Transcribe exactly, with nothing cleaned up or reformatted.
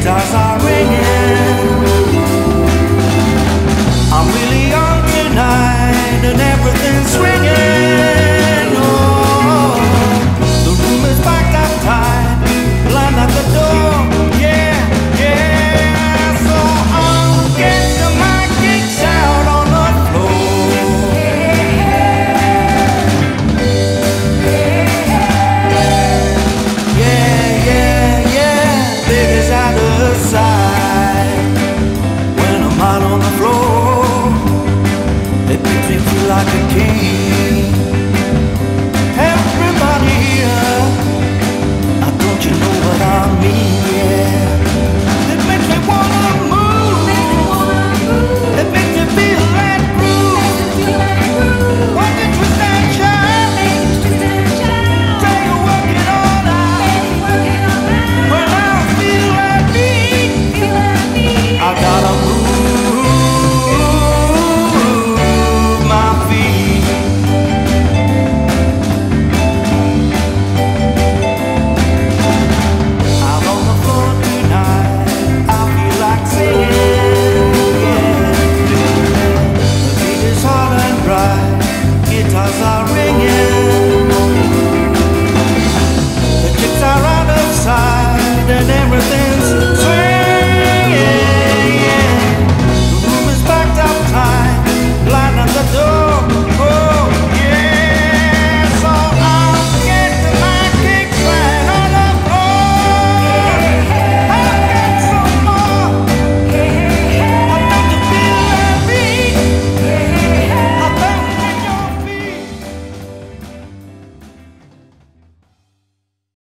guitars are ringing. I'm really young tonight and everything's swinging. Oh, the room is packed up tight, blind at the door. Yeah, yeah. So I'll get to my kicks out on the floor. Yeah, yeah, yeah. Baby's out of sight when I'm out on the floor. It makes me feel like a king. Everybody here, uh, don't you know what I mean? Yeah. It makes me wanna move. It makes me feel that groove. Why don't you stand shy? Tell you work it all out. When I feel that beat, I gotta move my feet. Out on the floor tonight, I feel like singing. Yeah. The beat is hot and bright, guitars are ringing. The chicks are out of sight and everything